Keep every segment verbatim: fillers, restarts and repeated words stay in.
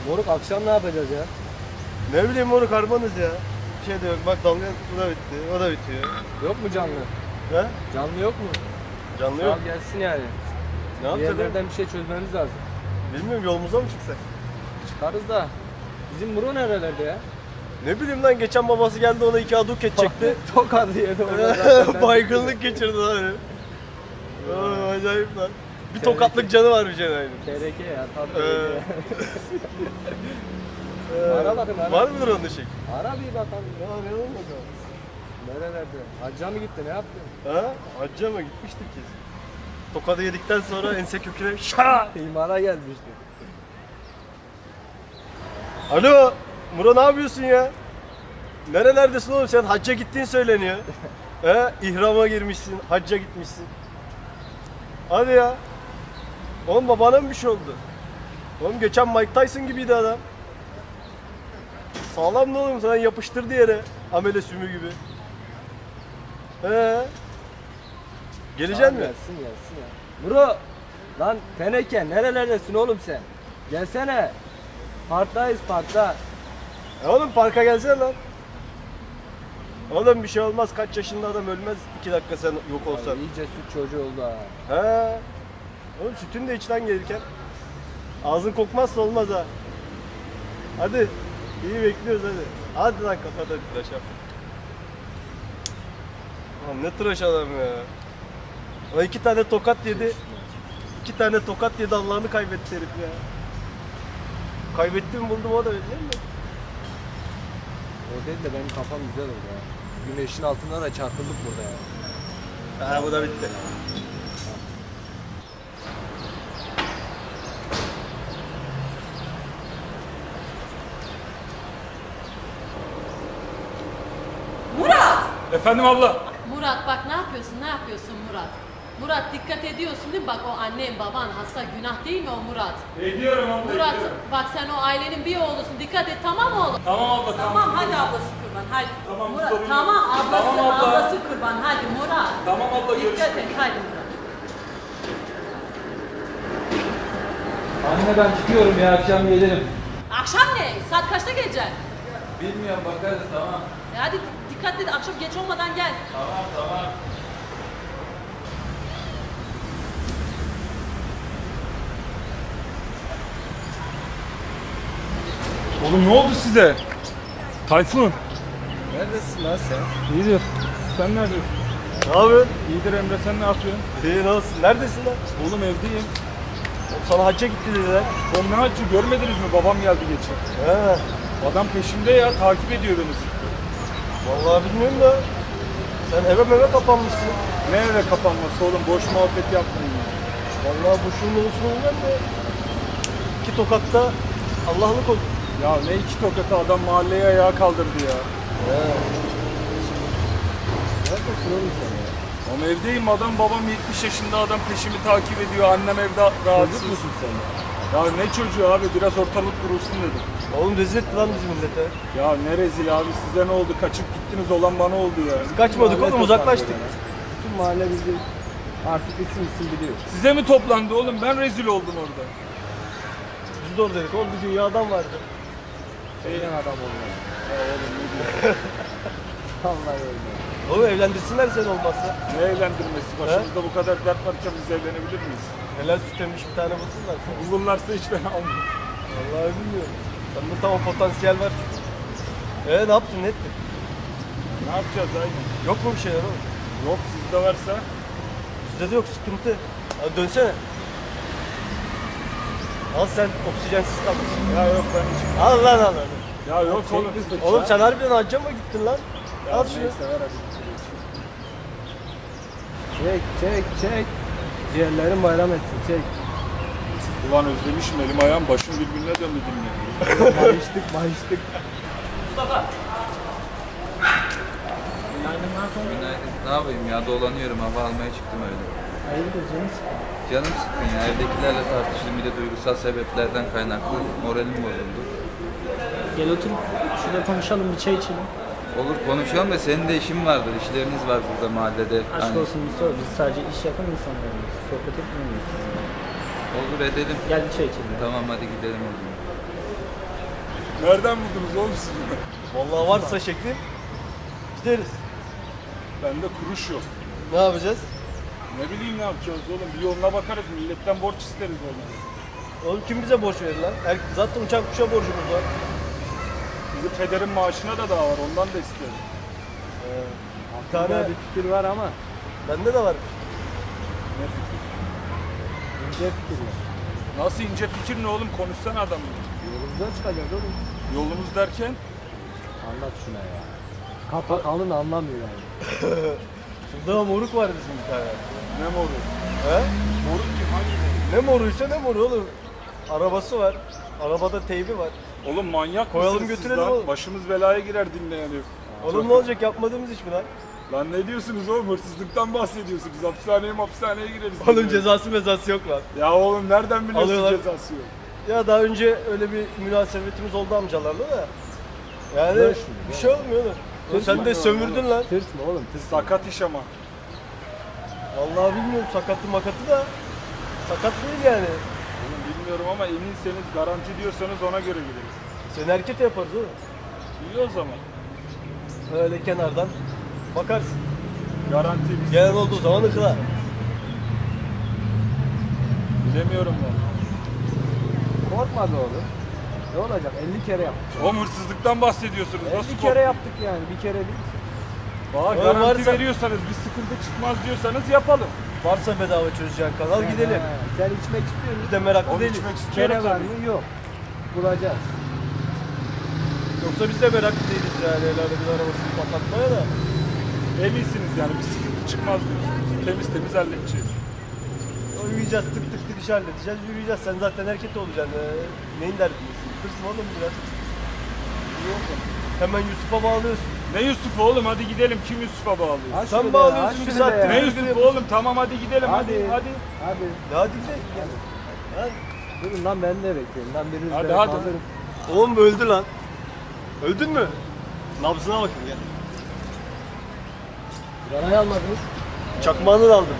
Moruk akşam ne yapacağız ya? Ne bileyim moruk harmanız ya. Bir şey de yok. Bak dalga bu da bitti. O da bitiyor. Yok mu canlı? He? Canlı yok mu? Canlı yok. Al gelsin yani. Ne yapacağız? Yerlerden bir şey çözmemiz lazım. Bilmiyorum yolumuza mı çıksak? Çıkarız da. Bizim Muro nerelerde ya? Ne bileyim lan geçen babası geldi ona iki aduket çekti. Tokat yedi orada zaten. Baygınlık geçirdi lan. Aa, acayip lan. Bir tokatlık canı var bir cenayın. K R K ya tam Ee. K R K. Ara bakın ara. Var mıdır onun şey? Ara bir bakalım. Ya ne olmadı? Nerelerde? Hacca mı gitti ne yaptı? Ha? Hacca mı gitmiştik biz? Tokadı yedikten sonra ense köküne şaa! İmara gelmişti. Alo! Muro ne yapıyorsun ya? Nerelerdesin oğlum sen? Hacca gittiğin söyleniyor. He? İhrama girmişsin, hacca gitmişsin. Hadi ya. Oğlum babana mı bir şey oldu? Oğlum geçen Mike Tyson gibiydi adam. Sağlam ne oğlum sana yapıştırdı yere. Amele sümü gibi. He. Geleceksin mi? Gelsin gelsin ya. Muro! Lan teneke nerelerdesin oğlum sen? Gelsene. Parktayız parkta. E oğlum parka gelsene lan. Oğlum bir şey olmaz. Kaç yaşında adam ölmez. iki dakika sen yok olsan. Ay, iyice süt çocuğu oldu ha. He. Oğlum sütün de içten gelirken. Ağzın kokmazsa olmaz ha. Hadi. İyi bekliyoruz hadi. Hadi lan kapat hadi tıraş yap. Lan ne tıraş adam ya. O iki tane tokat yedi. İki tane tokat yedi Allah'ını kaybetti herif ya. Kaybettim buldum o da öyle değil mi? O değil de benim kafam güzel oldu ya. Güneşin altında da çarpıldık burada ya. Ha bu da bitti. Murat! Efendim abla. Murat bak ne yapıyorsun ne yapıyorsun Murat? Murat dikkat ediyorsun değil mi? Bak o annen baban hasta günah değil mi o Murat? Ediyorum abla. Murat ediyorum. bak sen o ailenin bir oğlusun dikkat et tamam mı oğlum? Tamam abla tamam. Tamam hadi ablası kurban hadi. Tamam, Murat sorun yok. tamam ablası Tamam abla. ablası kurban hadi Murat. Tamam abla Dikkat görüşürüz. et hadi Murat. Anne ben çıkıyorum ya akşam gelirim. Akşam ne? Saat kaçta geleceksin? Bilmiyorum bakarız tamam. E hadi dikkat et akşam geç olmadan gel. Tamam tamam. Oğlum ne oldu size? Tayfun. Neredesin lan sen? İyidir. Sen neredesin? Ne yapıyorsun? İyidir Emre sen ne yapıyorsun? İyi nasılsın? Neredesin lan? Oğlum evdeyim. Oğlum sana hacca gitti dediler. Oğlum ne hacı görmediniz mi? Babam geldi geçen. He. Adam peşimde ya takip ediyor beni. Vallahi bilmiyorum da. Sen eve meve kapanmışsın. Ne eve kapanması oğlum boş muhabbet yapmayın ya. Vallahi bu şunun olsun olacak da. İki tokatta Allah'lık oldu. Ya ne iki tokatı adam mahalleye ayağa kaldırdı ya. He. Neredesin oğlum sen ya? Oğlum evdeyim adam babam yetmiş yaşında adam peşimi takip ediyor. Annem evde rahatsız. Çocuk musun sen ya? Ya ne çocuğu abi biraz ortalık kurulsun dedim. Oğlum rezil etti lan bizi millete. Ya ne rezil abi size ne oldu kaçıp gittiniz olan bana oldu ya. Biz kaçmadık Mahalle oğlum uzaklaştık. toplandı ya. Bütün mahalle bizi artık bitsin bitsin biliyor. Size mi toplandı oğlum ben rezil oldum orada. Biz de oradaydık oğlum bir dünya adam vardı. Şeyden adam olmaz. Ya oğlum ne diyorsun? Vallahi öyle. Oğlum evlendirsinler seni olmazsa. Ne evlendirmesi başımızda bu kadar dert varken biz evlenebilir miyiz? Helal süt emmiş bir tane bulsunlar sana. Bulurlarsa hiç fena olmaz. Vallahi bilmiyorum. Sende tam o potansiyel var çünkü. Eee ne yaptın ne ettin? Ne yapacağız aynen? Yok mu bir şeyler oğlum? Yok sizde varsa. Bizde de yok sıkıntı. Hadi dönsene. Al sen oksijensiz kalmışsın. Ya yok ben hiç. Al lan al lan. Ya yok oğlum. Oğlum sen harbiden hacca mı gittin lan? Ya Al şunu. neyse, ver hadi. Çek çek çek. Ciğerlerin bayram etsin çek. Ulan özlemişim elim ayağım başım birbirine döndü dinle. Mayıştık mayıştık. Günaydın. Ne yapayım ya dolanıyorum hava almaya çıktım öyle. Hayırdır canım sıkın. Canım sıkkın ya evdekilerle tartıştım bir de duygusal sebeplerden kaynaklı moralim bozuldu. Gel otur şurada konuşalım bir çay içelim. Olur konuşalım da senin de işin vardır işleriniz var burada mahallede. Aşk Hani olsun Mustafa biz sadece iş yapan insanlarız. Sohbet etmiyoruz. olur edelim. Gel bir çay içelim. Tamam hadi gidelim o zaman. Nereden buldunuz oğlum siz bunu? Vallahi varsa şekli gideriz. Bende kuruş yok. Ne yapacağız? Ne bileyim ne yapacağız oğlum. Bir yoluna bakarız. Milletten borç isteriz oğlum. Oğlum kim bize borç verir lan? Er- Zaten uçak kuşa borcumuz var. Bizim pederin maaşına da daha var. Ondan da isteriz. Bir tane Bir fikir var ama bende de var. Ne fikir? ince fikir var. Nasıl ince fikir ne oğlum? Konuşsana adamla. Yolumuza çıkacağız oğlum. Yolumuz derken? Anlat şuna ya. Kafa kalın anlamıyor yani. Şurada moruk var bizim bir tane. Ne moru? He? Moru kim? Hangi moru? Ne moruysa ne moru oğlum. Arabası var. Arabada teybi var. Oğlum manyak Koyalım mısınız siz götürelim lan? oğlum. Başımız belaya girer dinleyen yok. Oğlum ne olacak, yapmadığımız iş mi lan? Lan ne diyorsunuz oğlum? Hırsızlıktan bahsediyorsunuz. Hapishaneye hapishaneye gireriz. Oğlum cezası mezası yok lan. Ya oğlum nereden biliyorsun Alıyorlar. cezası yok? Ya daha önce öyle bir münasebetimiz oldu amcalarla da. Yani Dur şimdi, bir şey olmuyor oğlum. Oğlum sen de sömürdün lan. Tırsma oğlum tırsma. Sakat iş ama. Vallahi bilmiyorum sakatı makatı da. Sakat değil yani. Oğlum bilmiyorum ama eminseniz garanti diyorsanız ona göre gideriz. Seni hareket yaparız oğlum. İyi o zaman. Öyle kenardan bakarsın. Garanti biz. Gelen olduğu zaman ıkla. Bilemiyorum ben. Korkma be oğlum. Ne olacak? elli kere yaptık. Oğlum hırsızlıktan bahsediyorsunuz. Nasıl elli kere yaptık yani. Bir kere değil. Bak Oğlum garanti varsa- veriyorsanız bir sıkıntı çıkmaz diyorsanız yapalım. Varsa bedava çözeceğin kanal gidelim. Ha, sen içmek istiyorsun. Biz de meraklı Onu değiliz. içmek istiyorum Kere var tabii. mı? Yok. Bulacağız. Yoksa biz de meraklı değiliz yani el alemin arabasını patlatmaya da. Eminsiniz yani bir sıkıntı çıkmaz diyorsunuz. Temiz temiz halledeceğiz. Yürüyeceğiz tık tık tık iş halledeceğiz yürüyeceğiz. Sen zaten hareket olacaksın. Ee, neyin derdindesin? Tırsın oğlum biraz. İyi oldu. Hemen Yusuf'a bağlıyorsun. Ne Yusuf oğlum hadi gidelim. Kim Yusuf'a bağlıyor? Aç Sen şunu bağlıyorsun da, bir aç şunu da saattir. ya. Ne Yusuf oğlum tamam hadi gidelim hadi hadi. Hadi. Hadi. Ya hadi gidelim. Hadi. Durun lan ben de bekliyorum. Lan birini Hadi, üzerine hadi. kaldırın. Oğlum öldü lan. Öldün mü? Nabzına bakın gel. Yarayı almadınız. Çakmağını da aldım.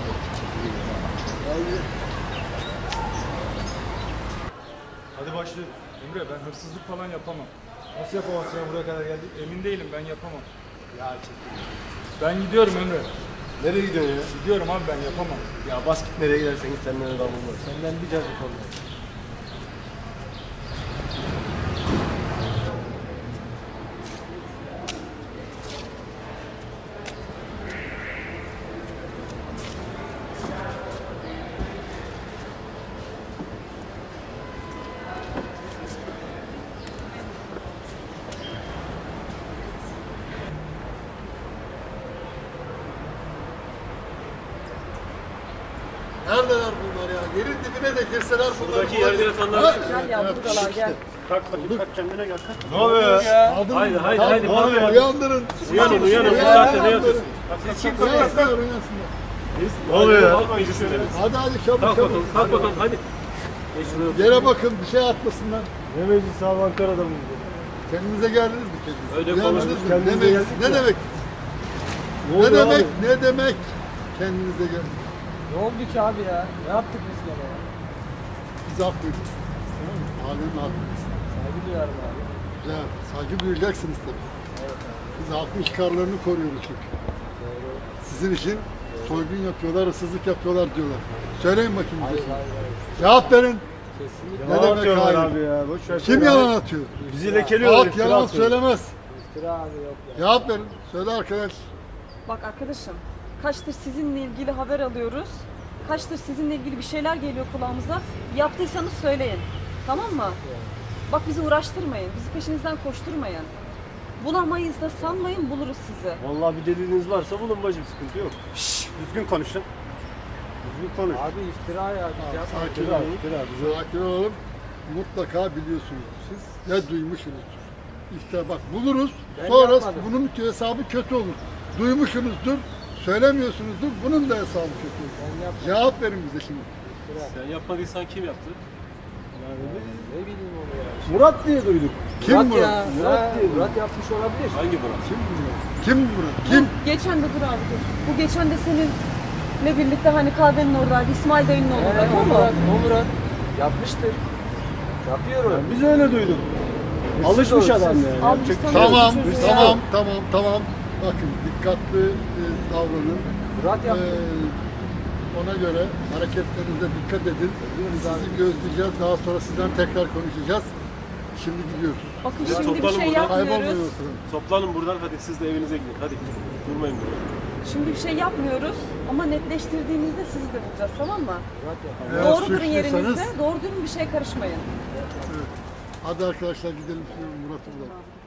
Hadi başlayalım. Emre ben hırsızlık falan yapamam. Nasıl yapamazsın ya buraya kadar geldik? Emin değilim ben yapamam. Ben gidiyorum Emre. Nereye gidiyorsun ya? Gidiyorum abi ben yapamam. Ya bas git nereye gidersen git senden adam olmaz. Senden bir cacık olmaz. Neredeler bunlar ya? Yerin dibine de girseler bunlar. Buradaki yerde yatanlar. Gel ya buradalar gel. Kalk bakayım kalk kendine gel kalk. Ne oluyor ya? Haydi haydi haydi. Ne oluyor? Uyandırın. Uyanın uyanın bu Ya, saatte ne uyandırın. yapıyorsun? Uyansınlar, uyansınlar. Ne oluyor ya? Kalkmayın üstüne. Hadi hadi çabuk Kalk çabuk. bakalım kalk bakalım hadi. Geç şuraya otur. Yere bakın bir şey atmasınlar. Ne meclisi abi Ankara'da mıydı? Kendinize geldiniz mi kendinize? Öyle Uyandınız konuştuk, mı? kendimize Ne geldik demek? Ne ya. demek? Ne Ne oluyor demek? abi? Ne demek? Kendinize gelin. Ne oldu ki abi ya? Ne yaptık biz gene ya? Biz haklıyız. Tamam mı? Alemin haklıyız. Saygı duyarım abi. Güzel. Saygı duyacaksınız tabii. Biz halkın çıkarlarını koruyoruz çünkü. Sizin için soygun yapıyorlar, hırsızlık yapıyorlar diyorlar. Söyleyin bakayım bize. Hayır hayır hayır. Cevap verin. Kesinlikle. Ne Yalan demek atıyorlar hayır? abi ya. Boş ver. Kim söyle yalan abi. atıyor? Bizi lekeliyorlar. Halk iftira yalan atıyor. söylemez. İftira abi yok ya. Cevap verin. Söyle arkadaş. Bak arkadaşım, kaçtır sizinle ilgili haber alıyoruz. Kaçtır sizinle ilgili bir şeyler geliyor kulağımıza. Yaptıysanız söyleyin. Tamam mı? Bak bizi uğraştırmayın. Bizi peşinizden koşturmayın. Bulamayız da sanmayın, buluruz sizi. Vallahi bir deliliniz varsa bulun bacım, sıkıntı yok. Düzgün konuş lan. Düzgün konuş. Abi iftira ya. Biz yapmadık. Sakin İftira, olun. iftira. Bize Sakin olalım. Mutlaka biliyorsunuz siz. Ya duymuşsunuzdur. İşte bak buluruz. Ben Sonra yapmadım. bunun hesabı kötü olur. Duymuşsunuzdur. Söylemiyorsunuzdur. Bunun da hesabı kötü olur. Ben yapmadım. Cevap verin bize şimdi. Sen yapmadıysan kim yaptı? Ne bileyim onu ya. Murat diye duyduk. Kim Murat Murat? ya. Murat Ha, diye Murat yapmış olabilir. Hangi Murat? Kim Murat? Kim? Geçen de dur abi dur. Bu geçen de seninle birlikte hani kahvenin oradaydı. İsmail dayının He, oradaydı. o O mu? Murat, o Murat. Yapmıştır. Yapıyor o. Biz öyle duyduk. Alışmış adam yani. Al, Yapacak biz bir şey yok. Tamam, Çocuğu ya. tamam, tamam, tamam. Bakın dikkatli e, davranın. Murat Ee, yaptı. ona göre hareketlerinize dikkat edin. Sizi gözleyeceğiz. Daha sonra sizden tekrar konuşacağız. Şimdi gidiyoruz. Bakın Ya şimdi bir toplanın şey buradan. Kaybolmayın yapmıyoruz. ortadan. Toplanın buradan, hadi siz de evinize gidin. Hadi durmayın burada. Şimdi bir şey yapmıyoruz ama netleştirdiğimizde sizi de bulacağız, tamam mı? Eğer Doğru durun suçluysanız- yerinizde, doğru durun, bir şey karışmayın. Hadi arkadaşlar gidelim şimdi Murat'ı bulalım.